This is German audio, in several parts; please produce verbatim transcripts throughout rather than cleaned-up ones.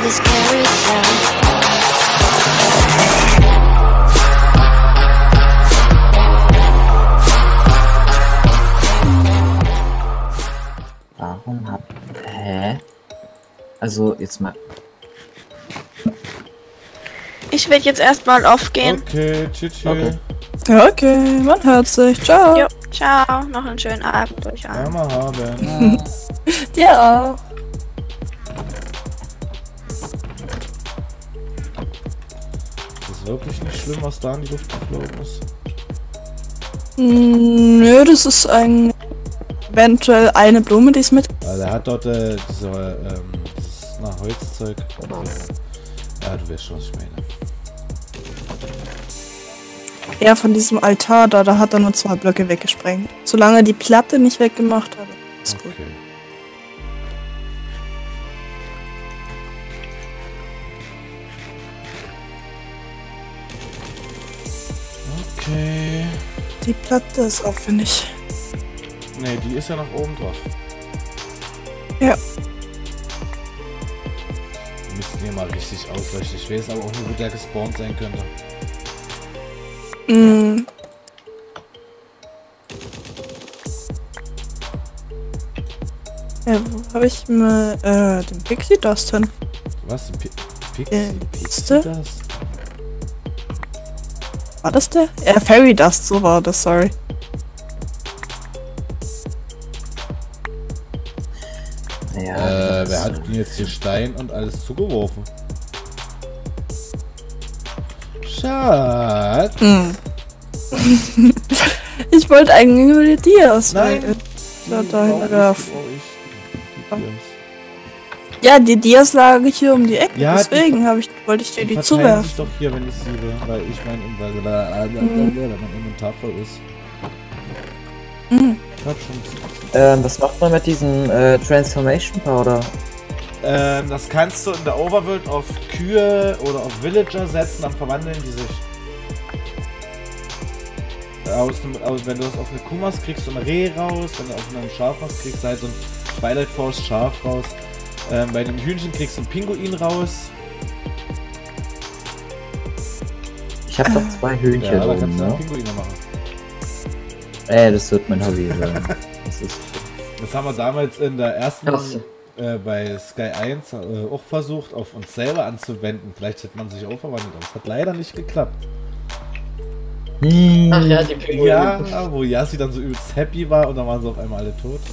this carousel. Warum hab... Hä? Also, jetzt mal... Ich werde jetzt erstmal aufgehen. Okay, tschüss. Okay. Ja, okay, man hört sich. Ciao. Jo, ciao. Noch einen schönen Abend euch Ja, allen. mal haben. Dir auch. Das ist wirklich nicht schlimm, was da in die Luft geflogen ist. Mm, nö, das ist ein... eventuell eine Blume, die ist mit... Also er hat dort äh, diese, ähm, dieses na, Holzzeug. Ja, du weißt schon, was ich meine. Ja, von diesem Altar da, da hat er nur zwei Blöcke weggesprengt. Solange er die Platte nicht weggemacht hat, ist gut. Okay. Okay. Die Platte ist aufwendig. Ne, die ist ja nach oben drauf. Ja. Wir müssen hier mal richtig ausleuchten. Ich weiß aber auch nicht, wo der gespawnt sein könnte. Mm. Ja, wo habe ich mal äh, den Pixie Dust hin? Was? P Pixie? Äh, Pixie ist das? War das der? Ja, Fairy Dust, so war das, sorry. Ja, Äh, wer hat denn jetzt hier Stein und alles zugeworfen? Schatz! Mm. Ich wollte eigentlich nur die Dias Nein! äh, da Die dahin brauch ich, werfen. die brauch ich. Die Dias. Ja, die Dias lagen hier um die Ecke, Ja, deswegen habe ich, wollte ich dir Die die verteilen sich zuwerfen. doch hier, wenn ich sie will, weil ich mein, weil, weil, Mhm. weil mein Inventar voll ist. Mhm. Ich hab schon. Ähm, was macht man mit diesem äh, Transformation Powder? Ähm, das kannst du in der Overworld auf Kühe oder auf Villager setzen, dann verwandeln die sich. Aus, dem- aus, wenn du das auf eine Kuh machst, kriegst du ein Reh raus, wenn du auf einem Schaf machst, kriegst du halt so ein Twilight Force Schaf raus. Ähm, bei einem Hühnchen kriegst du einen Pinguin raus. Ich habe doch zwei Hühnchen Ja, da oben, kannst du ne? einen Pinguine machen. Ey, das wird mein Hobby sein. Das ist... Das haben wir damals in der ersten Krass. äh, bei Sky eins äh, auch versucht, auf uns selber anzuwenden. Vielleicht hätte man sich auch verwandelt, aber es hat leider nicht geklappt. Hm. Ach ja, die Pinguine. Ja, wo Yassi dann so übelst happy war und dann waren sie auf einmal alle tot.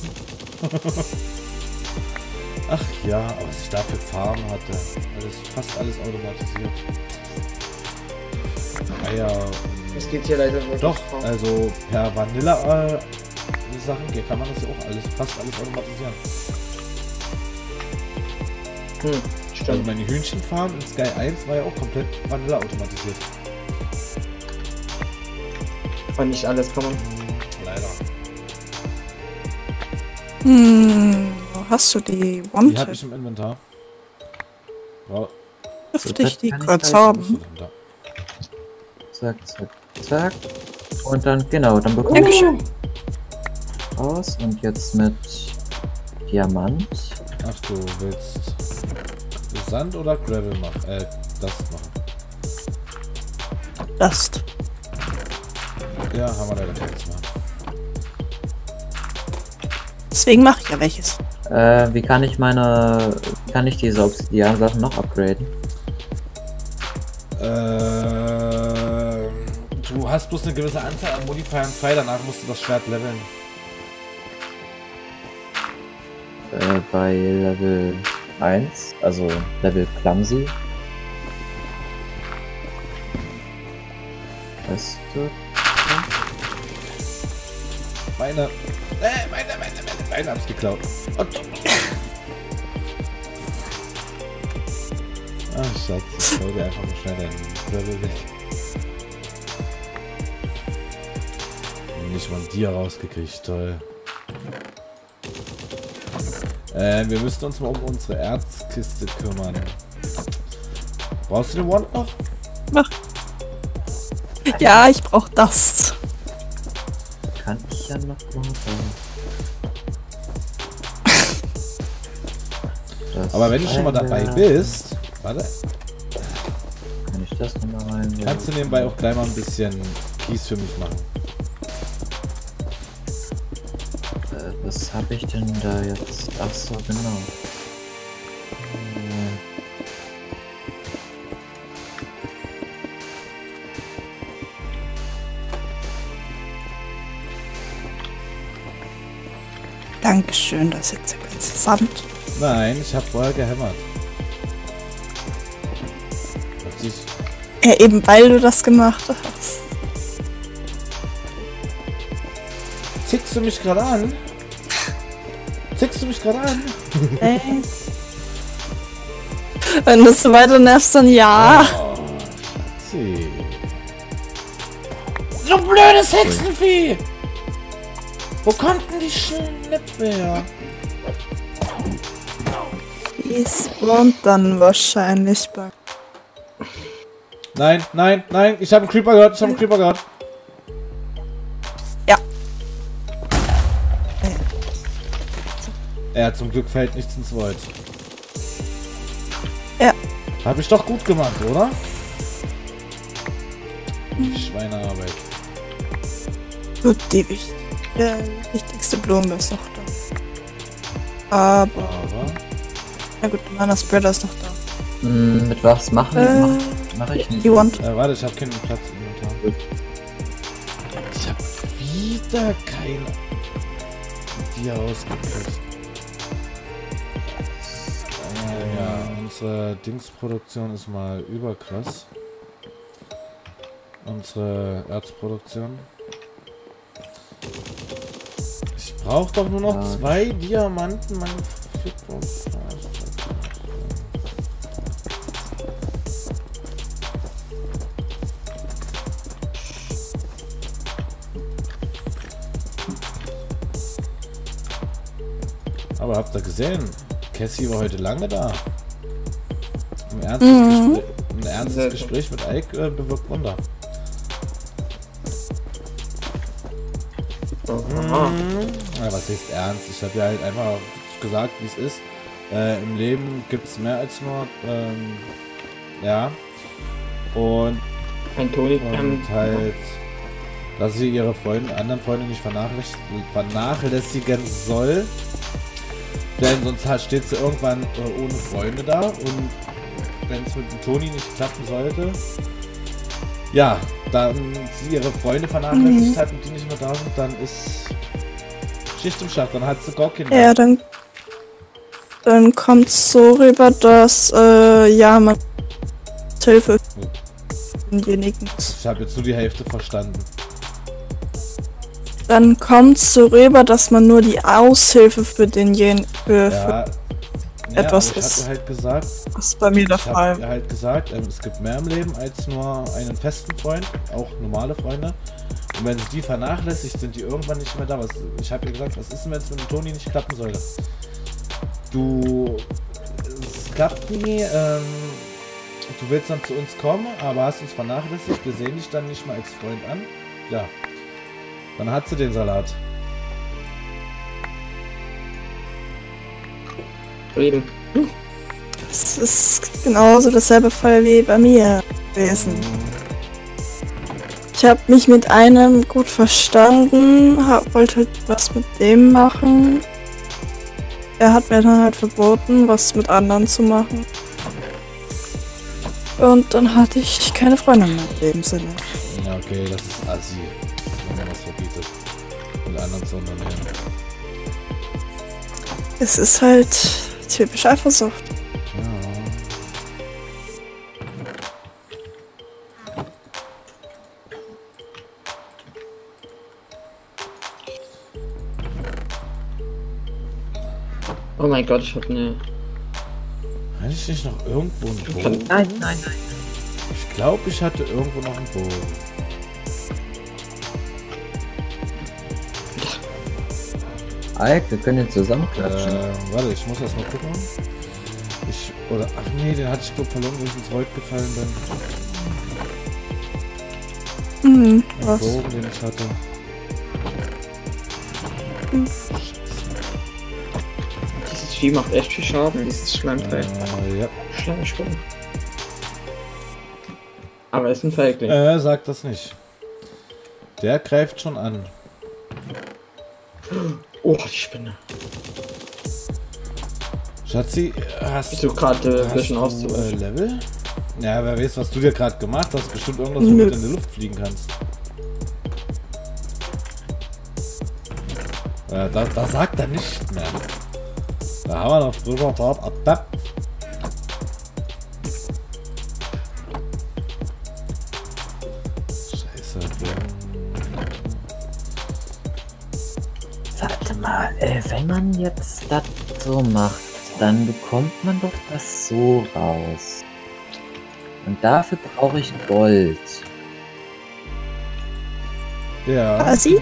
Ach ja, aber was ich da für Farben hatte. Alles, fast alles automatisiert. Eier. und- Das geht hier leider nur. Doch, also per Vanilla äh, Sachen hier kann man das ja auch alles, fast alles automatisieren. Hm, Also stimmt. meine Hühnchenfarm in Sky eins war ja auch komplett Vanilla automatisiert. Aber nicht alles kann man. Leider. Hm, wo hast du die Die habe Wanted? ich im Inventar. Bra Dürfte ich die kann ich kurz halt bist du haben? denn da? Zack, zack, zack. Und dann, genau, dann bekomme Dankeschön. ich raus. Und jetzt mit Diamant. Ach, du willst Sand oder Gravel machen? Äh, das machen. Dust. Ja, haben wir leider keins mehr. Deswegen mache ich ja welches. Äh, wie kann ich meine, wie kann ich diese Obsidian-Sachen noch upgraden? Äh, du hast bloß eine gewisse Anzahl an Modifiern frei, danach musst du das Schwert leveln. Äh, bei Level eins, also Level Clumsy. Das tut. Meine. Äh, meine, meine, meine, meine hab's geklaut. Und. Ach, Schatz, ich hau dir einfach mal schnell deinen Gravel weg. Nicht von dir rausgekriegt, toll. Äh, wir müssten uns mal um unsere Erzkiste kümmern. Brauchst du den Wand noch? Mach. Ja, ich brauch das. Kann ich ja noch machen. Das Aber wenn du schon mal dabei eine- bist, Warte. Kann ich das nochmal rein? Kannst du nebenbei auch gleich mal ein bisschen Kies für mich machen? Äh, was habe ich denn da jetzt? Ach so, genau. Äh, Dankeschön, das ist jetzt der ganze Sand. Nein, ich habe vorher gehämmert. Hört sich... Ja, eben weil du das gemacht hast. Zickst du mich gerade an? Zickst du mich gerade an? Ey. Wenn du so weiter nervst, dann ja. Oh, Schatzi. So blödes Hexenvieh! Wo kommt denn die Schnippe her? Die spawnt dann wahrscheinlich bei... Nein, nein, nein, ich habe einen Creeper gehört, ich habe einen Creeper gehört. Ja. Er zum Glück fällt nichts ins Wald. Ja. Hab ich doch gut gemacht, oder? Die Schweinearbeit. Gut, die wichtig. Der wichtigste Blume ist noch da. Aber... Aber... Na gut, der Mana Spreader ist noch da. mh, mit was machen? Äh, Mach, mach ich nicht. You want? Äh, warte, ich habe keinen Platz im Inventar. Ich habe wieder keine Dia ausgekriegt. Äh, ja, unsere Dingsproduktion ist mal überkrass. Unsere Erzproduktion. Ich brauche doch nur noch Ja. zwei Diamanten, meine Fickung. Aber habt ihr gesehen? Cassie war heute lange da. Ein ernstes, Mhm. Gespräch, ein ernstes Gespräch mit Ike äh, bewirkt Wunder. Mhm. Ja, was heißt ernst? Ich habe ja halt einfach gesagt, wie es ist. Äh, Im Leben gibt es mehr als nur, ähm, ja. Und, Ein Toni. und Ähm, halt, dass sie ihre Freunde, anderen Freunde nicht vernachlässigen, vernachlässigen soll. Denn sonst halt steht sie irgendwann äh, ohne Freunde da. Und wenn es mit dem Toni nicht klappen sollte, ja, dann sie ihre Freunde vernachlässigt Mhm. hat und die nicht mehr da sind, dann ist Schicht im Schacht, dann hat sie gar keinen Ja, dann... Dann kommt es so rüber, dass, äh, ja, man... Hilfe... denjenigen. Ich habe jetzt nur die Hälfte verstanden. Dann kommt es so rüber, dass man nur die Aushilfe für denjenigen... Für, für Ja, etwas aber ich ist. hatte halt gesagt, das ist bei mir der ich habe Fall. halt gesagt, ähm, es gibt mehr im Leben als nur einen festen Freund, auch normale Freunde. Und wenn die vernachlässigt sind, die irgendwann nicht mehr da. Was, ich habe ihr gesagt, was ist denn, wenn es mit dem Toni nicht klappen sollte? Du, es klappt nie. Ähm, du willst dann zu uns kommen, aber hast uns vernachlässigt. Wir sehen dich dann nicht mal als Freund an. Ja, dann hat sie den Salat. Reden. Es ist genauso derselbe Fall wie bei mir gewesen. Ich habe mich mit einem gut verstanden, hab, wollte halt was mit dem machen. Er hat mir dann halt verboten, was mit anderen zu machen. Und dann hatte ich keine Freunde mehr in dem Sinne. Ja, okay, das ist assi, wenn man das verbietet, mit anderen zu unternehmen. Es ist halt typisch Eifersucht. Ja. Oh mein Gott, ich hab ne. Hatte ich nicht noch irgendwo einen Bogen? Nein, nein, nein. Ich glaube, ich hatte irgendwo noch einen Bogen. Ike, wir können jetzt zusammen klatschen. Äh, warte, ich muss erst mal gucken. Ich, oder, ach nee, den hatte ich glaub verloren, wo ich ins Wald gefallen bin. Mhm, Den was? Bogen, den ich hatte. Hm. Dieses Vieh macht echt viel Schaden, dieses Schleimteil. Äh, ja. Kleiner Sprung. Aber er ist ein Feigling. Äh, sag das nicht. Der greift schon an. Oh, die Spinne. Schatzi, hast Bist du gerade ein hast bisschen du, aus? äh, Level? Ja, wer weiß, was du dir gerade gemacht hast. Bestimmt irgendwas, Nö. womit du in die Luft fliegen kannst. Ja, da, da sagt er nicht mehr. Da haben wir noch drüber drauf. Ab, Scheiße. Warte mal, äh, wenn man jetzt das so macht, dann bekommt man doch das so raus. Und dafür brauche ich Gold. Ja. Quasi.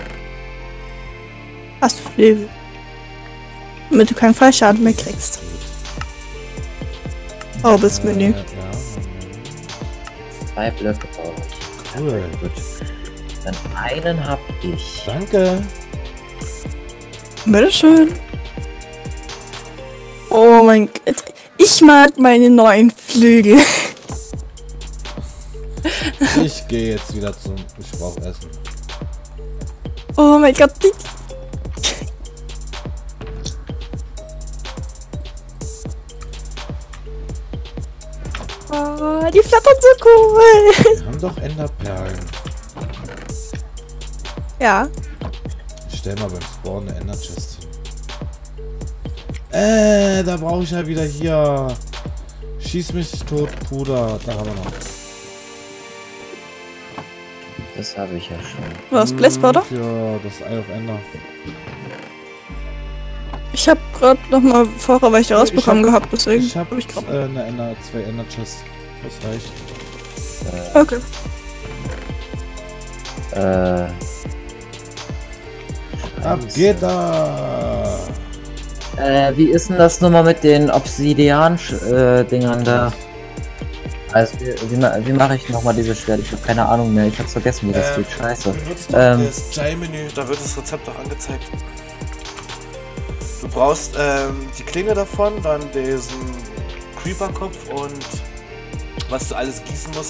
Hast du Flügel. Damit du keinen Fallschaden mehr kriegst. Oh, das Äh, Menü. ja. Zwei Blöcke brauche ich. Cool. Gut. Dann einen hab ich. Danke. Bitteschön. Oh mein Gott. Ich mag meine neuen Flügel. Ich gehe jetzt wieder zum. Ich brauche Essen. Oh mein Gott. Die oh, die flattern so cool. Wir haben doch Enderperlen. Ja. Ich stell mal beim Spawn eine Ender-Chest hin. Äh, da brauche ich ja wieder hier. Schieß mich tot, Puder. Da haben wir noch. Das habe ich ja schon. Was, Blesspowder? Ja, das Eye of Ender. Ich habe gerade noch mal vorher welche rausbekommen Ich hab- gehabt, deswegen Ich habe hab ich grad. äh, eine Ender, zwei Ender-Chests. Das reicht. Okay. Äh. Ab Scheiße. geht da! Äh, wie ist denn das nochmal mit den Obsidian-Dingern da? Also, wie, wie, ma- wie mache ich nochmal dieses Schwert? Ich habe keine Ahnung mehr. Ich hab's vergessen, wie das Ähm, geht. Scheiße. Benutzt Ähm. das Jai-Menü, da wird das Rezept auch angezeigt. Du brauchst ähm, die Klinge davon, dann diesen Creeper-Kopf und was du alles gießen musst.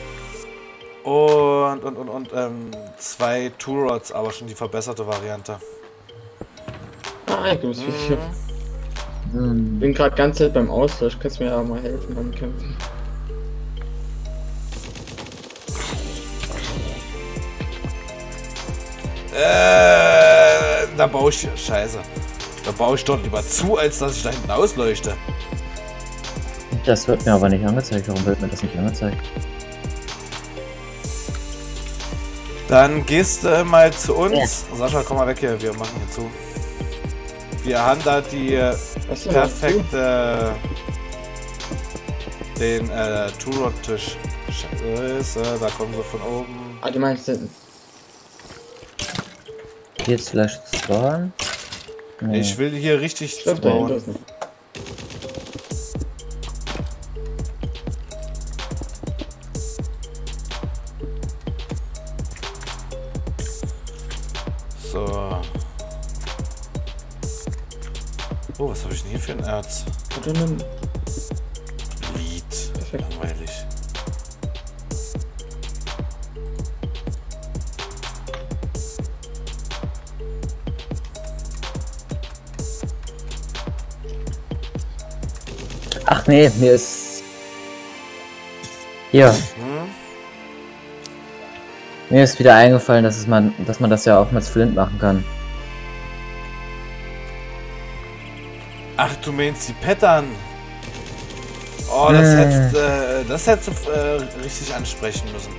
Und, und, und, und ähm, zwei Two-Rods, aber schon die verbesserte Variante. Ah, ich muss Mhm. Ich Hm. bin gerade ganz Zeit beim Austausch. Kannst du mir ja mal helfen beim Kämpfen? Äh, da baue ich... Scheiße. Da baue ich dort lieber zu, als dass ich da hinten ausleuchte. Das wird mir aber nicht angezeigt. Warum wird mir das nicht angezeigt? Dann gehst du mal zu uns. Sascha, komm mal weg hier, wir machen hier zu. Wir haben da die äh, Was denn? perfekte... Den äh, Two-Rod-Tisch. Scheiße, da kommen sie von oben. Ah, du meinst hinten. Hier jetzt vielleicht spawnen? Nee. Ich will hier richtig Ich glaube, dahinter bauen. ist nicht. So. Oh, was habe ich denn hier für ein Erz? Oder nimm. Lied. Perfekt. Langweilig. Ach nee, mir ist... Hier, Hm? mir ist wieder eingefallen, dass, es man, dass man das ja auch mit Flint machen kann. Ach, du meinst die Pattern. Oh, das Äh. hättest, äh, das hättest du äh, richtig ansprechen müssen.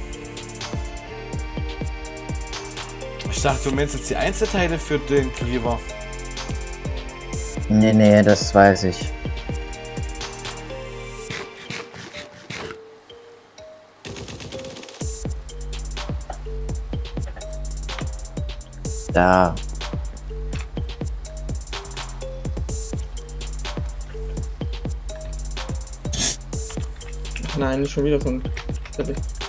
Ich dachte, du meinst jetzt die Einzelteile für den Cleaver. Nee, nee, das weiß ich. Da. Nein, nicht schon wieder so ein. Fertig.